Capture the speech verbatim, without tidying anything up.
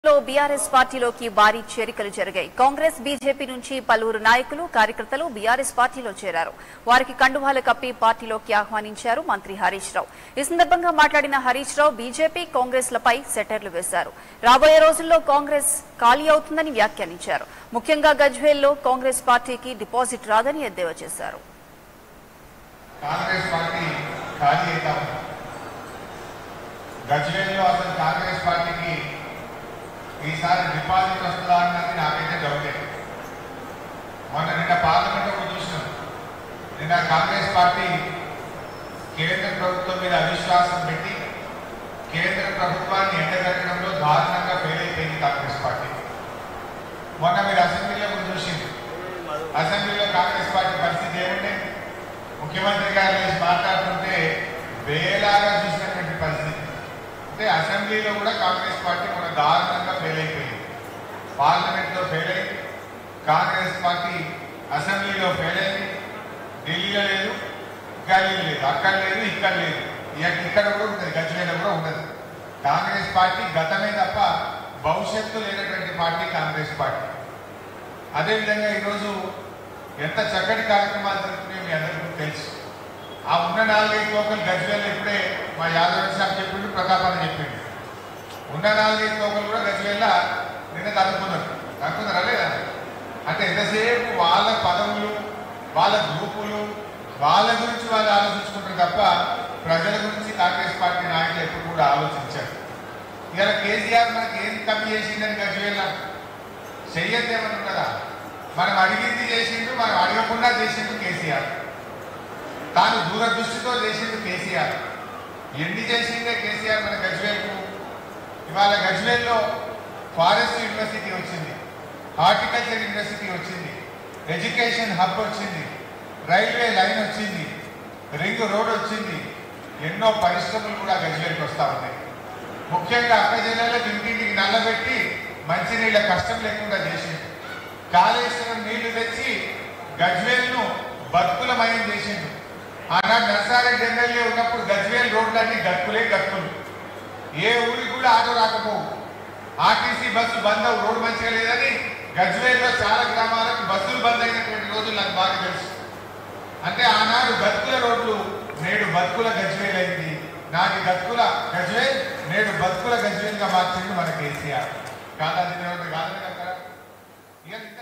లో బీఆర్ఎస్ పార్టీలోకి భారీ చేరికలు జరిగాయి. కాంగ్రెస్ బీజేపీ నుంచి పలువురు నాయకులు కార్యకర్తలు బీఆర్ఎస్ పార్టీలో చేరారు. వారికి కండువాలు కప్పి పార్టీలోకి ఆహ్వానించారు మంత్రి హరీష్ రావు. ఈ సందర్భంగా మాట్లాడిన హరీష్ రావు బీజేపీ కాంగ్రెస్ లపై సెటర్లు వేశారు. రాబోయే రోజుల్లో కాంగ్రెస్ ఖాళీ అవుతుందని వ్యాఖ్యానించారు. ముఖ్యంగా గజ్వేల్లో కాంగ్రెస్ పార్టీకి డిపాజిట్ రాదని ఎద్దేవా చేశారు. కాంగ్రెస్ పార్టీ ఖాళీ అవుతా ఉంది. గజ్వేల్లో అసలు కాంగ్రెస్ పార్టీకి ఈసారి డిపాజిట్ వస్తుందా అన్నది నాకైతే డౌట్ లేదు. మొన్న నిన్న పార్లమెంట్ ఒక చూసినాం. నిన్న కాంగ్రెస్ పార్టీ కేంద్ర ప్రభుత్వం మీద అవిశ్వాసం పెట్టి కేంద్ర ప్రభుత్వాన్ని ఎండగట్టడంలో దారుణంగా ఫెయిల్ అయిపోయింది కాంగ్రెస్ పార్టీ. మొన్న మీరు అసెంబ్లీలో కూడా చూసింది. అసెంబ్లీలో కాంగ్రెస్ పార్టీ పరిస్థితి ఏమంటే ముఖ్యమంత్రి గారు లేచి మాట్లాడుతుంటే వేలాగా చూసినటువంటి పరిస్థితి. అంటే అసెంబ్లీలో కూడా కాంగ్రెస్ పార్టీ మన దారుణంగా ఫెయిల్ అయిపోయింది. పార్లమెంట్లో ఫెయిల్ అయింది. కాంగ్రెస్ పార్టీ అసెంబ్లీలో ఫెయిల్ అయింది. ఢిల్లీలో లేదు, గల్లీలో లేదు, అక్కడ లేదు, ఇక్కడ లేదు, ఇక్కడ కూడా ఉంటుంది, గజ్వేల్లో కూడా ఉండదు. కాంగ్రెస్ పార్టీ గతమే తప్ప భవిష్యత్తు లేనటువంటి పార్టీ కాంగ్రెస్ పార్టీ. అదేవిధంగా ఈరోజు ఎంత చక్కటి కార్యక్రమాలు జరుగుతున్నాయో మీ అందరికీ తెలుసు. ఆ ఉన్న నాలుగైదు లోకల్ గజ్వేల్లో ఇప్పుడే మా యాదవ్ సాబ్ చెప్పిండు, ప్రతాపాన్ని చెప్పిండు. ఉన్న నాలుగైదు లోకల్ కూడా గజ్వేల్లో నిన్న తనుకున్నారు తనుకున్నారా లేదా? అంటే ఎంతసేపు వాళ్ళ పదవులు, వాళ్ళ గ్రూపులు, వాళ్ళ గురించి వాళ్ళు ఆలోచించుకుంటారు తప్ప ప్రజల గురించి కాంగ్రెస్ పార్టీ నాయకులు ఎప్పుడు కూడా ఆలోచించారు. ఇలా కేసీఆర్ మనకి ఏం కమ్మి చేసిందని గజ్వేల్లో చెయ్యద్దు ఏమని ఉన్నదా? మనం అడిగింది చేసిండు, మనం అడగకుండా చేసిండు కేసీఆర్. తాను దూరదృష్టితో చేసిండు కేసీఆర్. ఎన్ని చేసిందే కేసీఆర్ మన గజ్వేల్కు. ఇవాళ గజ్వేల్లో ఫారెస్ట్ యూనివర్సిటీ వచ్చింది, హార్టికల్చర్ యూనివర్సిటీ వచ్చింది, ఎడ్యుకేషన్ హబ్ వచ్చింది, రైల్వే లైన్ వచ్చింది, రింగ్ రోడ్ వచ్చింది. ఎన్నో పరిశ్రమలు కూడా గజ్వేల్కి వస్తూ ఉన్నాయి. ముఖ్యంగా అక్క జిల్లాలకు ఇంటింటికి నల్లబెట్టి మంచినీళ్ళ కష్టం లేకుండా చేసిండు. కాళేశ్వరం నీళ్లు తెచ్చి గజ్వేల్ను బతుకులమయం చేసిండు. ఆనాడు నర్సారెడ్డి ఎమ్మెల్యే ఉన్నప్పుడు గజ్వేల్ రోడ్లన్నీ గతుకులే గతుకులు. ఏ ఊరికి కూడా ఆటో రాకపోవు. ఆర్టీసీ బస్సు బంద్ అవు, రోడ్డు మంచిగా లేదని గజ్వేల్లో చాలా గ్రామాలకు బస్సులు బంద్ అయినటువంటి రోజులు నాకు బాగా తెలుసు. అంటే ఆనాడు గతుకుల రోడ్లు నేడు బతుకుల గజ్వేల్ అయింది. నాటి గతుకుల గజ్వేల్ నేడు బతుకుల గజ్వేల్గా మార్చింది మన కేసీఆర్. కాదా కాదని కదా.